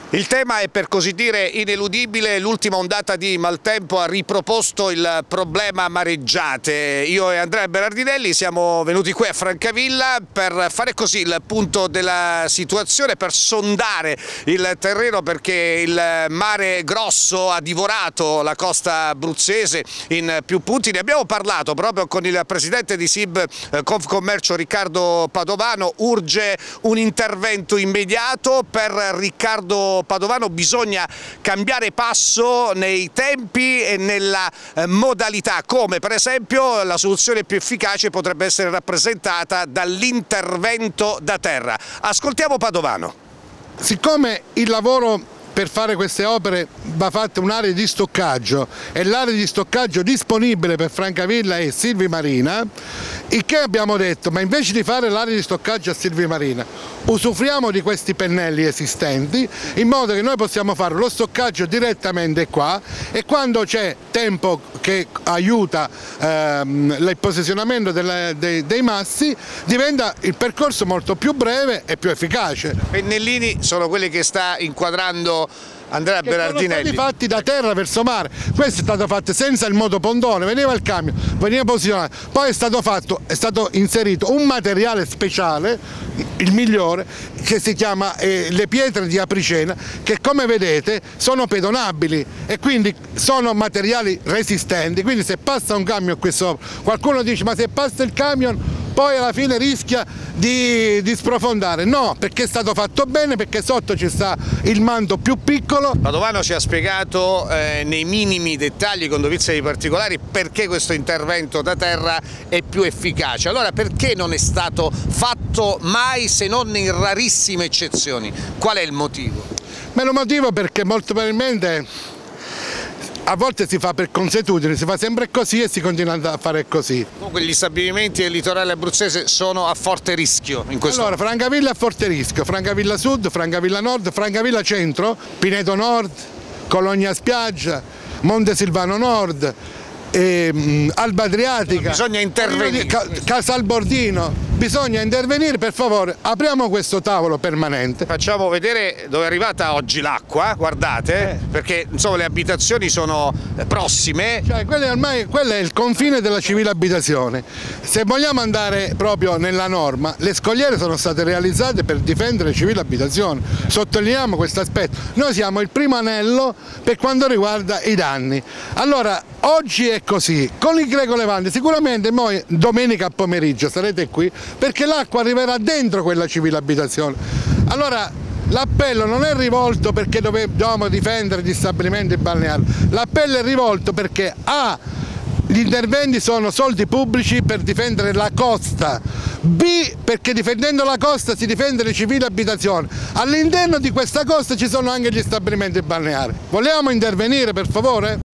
Il tema è per così dire ineludibile, l'ultima ondata di maltempo ha riproposto il problema mareggiate. Io e Andrea Berardinelli siamo venuti qui a Francavilla per fare così il punto della situazione, per sondare il terreno, perché il mare grosso ha divorato la costa abruzzese in più punti. Ne abbiamo parlato proprio con il presidente di SIB Confcommercio Riccardo Padovano. Urge un intervento immediato. Per Riccardo Padovano bisogna cambiare passo nei tempi e nella modalità, come per esempio la soluzione più efficace potrebbe essere rappresentata dall'intervento da terra. Ascoltiamo Padovano. Siccome il lavoro per fare queste opere va fatta un'area di stoccaggio e l'area di stoccaggio disponibile per Francavilla è Sylvi Marina, il che abbiamo detto, ma invece di fare l'area di stoccaggio a Sylvi Marina usufruiamo di questi pennelli esistenti in modo che noi possiamo fare lo stoccaggio direttamente qua, e quando c'è tempo che aiuta il posizionamento dei massi diventa il percorso molto più breve e più efficace. I pennellini sono quelli che sta inquadrando Andrea Berardinelli. Sono stati fatti da terra verso mare. Questo è stato fatto senza il motopontone, veniva il camion, veniva posizionato, poi è stato inserito un materiale speciale, il migliore, che si chiama le pietre di apricena, che come vedete sono pedonabili e quindi sono materiali resistenti, quindi se passa un camion qui sopra, qualcuno dice ma se passa il camion poi alla fine rischia di sprofondare. No, perché è stato fatto bene, perché sotto ci sta il manto più piccolo. Padovano ci ha spiegato nei minimi dettagli, con dovizia di particolari, perché questo intervento da terra è più efficace. Allora perché non è stato fatto mai, se non in rarissime eccezioni? Qual è il motivo? Ma il motivo perché molto probabilmente a volte si fa per consuetudine, si fa sempre così e si continua a fare così. Comunque gli stabilimenti del litorale abruzzese sono a forte rischio in questo momento. Allora, Francavilla è a forte rischio, Francavilla Sud, Francavilla Nord, Francavilla Centro, Pineto Nord, Cologna Spiaggia, Monte Silvano Nord, Alba Adriatica, bisogna intervenire. Casalbordino. Bisogna intervenire, per favore, apriamo questo tavolo permanente. Facciamo vedere dove è arrivata oggi l'acqua, guardate, perché insomma le abitazioni sono prossime. Cioè, quello è il confine della civile abitazione. Se vogliamo andare proprio nella norma, le scogliere sono state realizzate per difendere le civili abitazioni. Sottolineiamo questo aspetto. Noi siamo il primo anello per quanto riguarda i danni. Allora, oggi è così, con il Greco Levante sicuramente noi domenica pomeriggio sarete qui, perché l'acqua arriverà dentro quella civile abitazione. Allora l'appello non è rivolto perché dobbiamo difendere gli stabilimenti balneari, l'appello è rivolto perché gli interventi sono soldi pubblici per difendere la costa, B, perché difendendo la costa si difende le civili abitazioni. All'interno di questa costa ci sono anche gli stabilimenti balneari. Vogliamo intervenire, per favore?